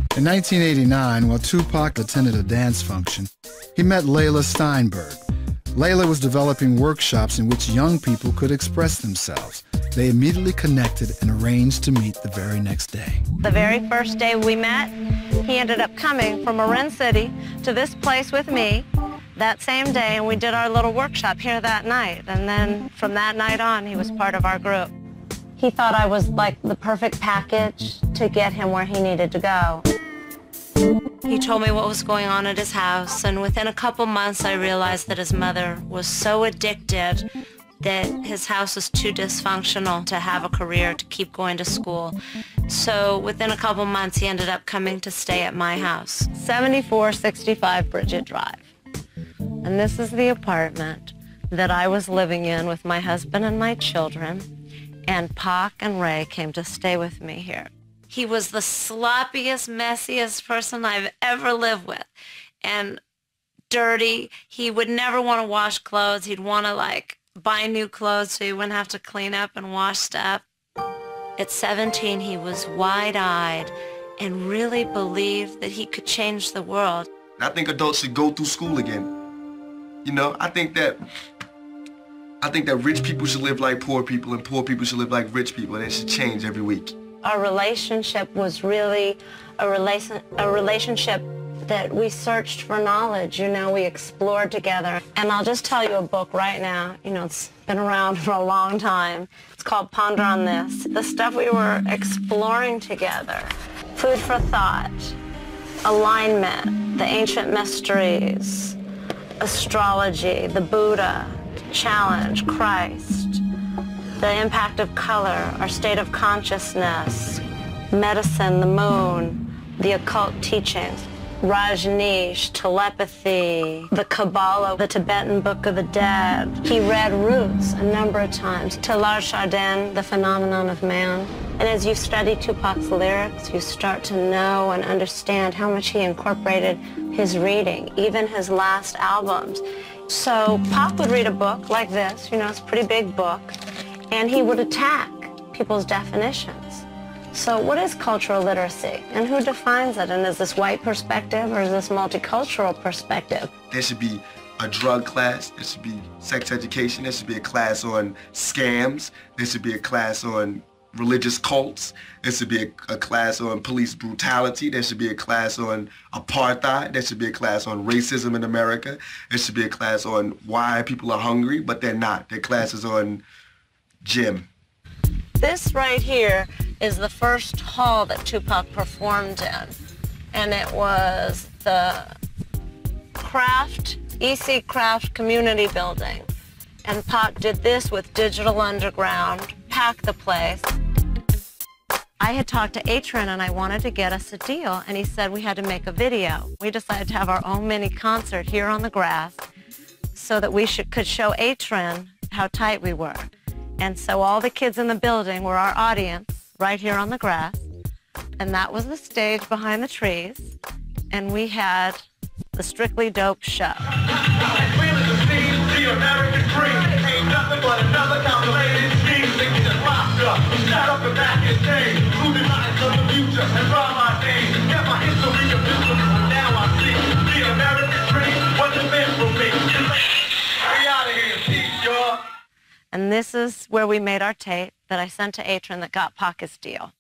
In 1989, while Tupac attended a dance function, he met Layla Steinberg. Layla was developing workshops in which young people could express themselves. They immediately connected and arranged to meet the very next day. The very first day we met, he ended up coming from Marin City to this place with me that same day, and we did our little workshop here that night. And then from that night on, he was part of our group. He thought I was like the perfect package to get him where he needed to go. He told me what was going on at his house, and within a couple months I realized that his mother was so addicted that his house was too dysfunctional to have a career, to keep going to school. So within a couple months he ended up coming to stay at my house. 7465 Bridget Drive. And this is the apartment that I was living in with my husband and my children, and Pac and Ray came to stay with me here. He was the sloppiest, messiest person I've ever lived with. And dirty. He would never want to wash clothes. He'd want to buy new clothes so he wouldn't have to clean up and wash stuff. At 17, he was wide-eyed and really believed that he could change the world. I think adults should go through school again. You know, I think that rich people should live like poor people and poor people should live like rich people, and it should change every week. Our relationship was really a relationship that we searched for knowledge, we explored together. And I'll just tell you a book right now, it's been around for a long time. It's called Ponder on This. The stuff we were exploring together, food for thought, alignment, the ancient mysteries, astrology, the Buddha, challenge, Christ, the impact of color, our state of consciousness, medicine, the moon, the occult teachings, Rajneesh, telepathy, the Kabbalah, the Tibetan Book of the Dead. He read Roots a number of times. Teilhard Chardin, The Phenomenon of Man. And as you study Tupac's lyrics, you start to know and understand how much he incorporated his reading, even his last albums. So Pac would read a book like this, it's a pretty big book, and he would attack people's definitions. So what is cultural literacy, and who defines it? And is this white perspective, or is this multicultural perspective? There should be a drug class, there should be sex education, there should be a class on scams, there should be a class on religious cults, there should be a class on police brutality, there should be a class on apartheid, there should be a class on racism in America, there should be a class on why people are hungry, but they're not. Their classes on gym. This right here is the first hall that Tupac performed in, and it was the EC Craft Community Building. And Pac did this with Digital Underground, packed the place. I had talked to Atron and I wanted to get us a deal, and he said we had to make a video. We decided to have our own mini concert here on the grass so that we could show Atron how tight we were. And so all the kids in the building were our audience right here on the grass, and that was the stage behind the trees, and we had the Strictly Dope show. And this is where we made our tape that I sent to Atron that got Pac his deal.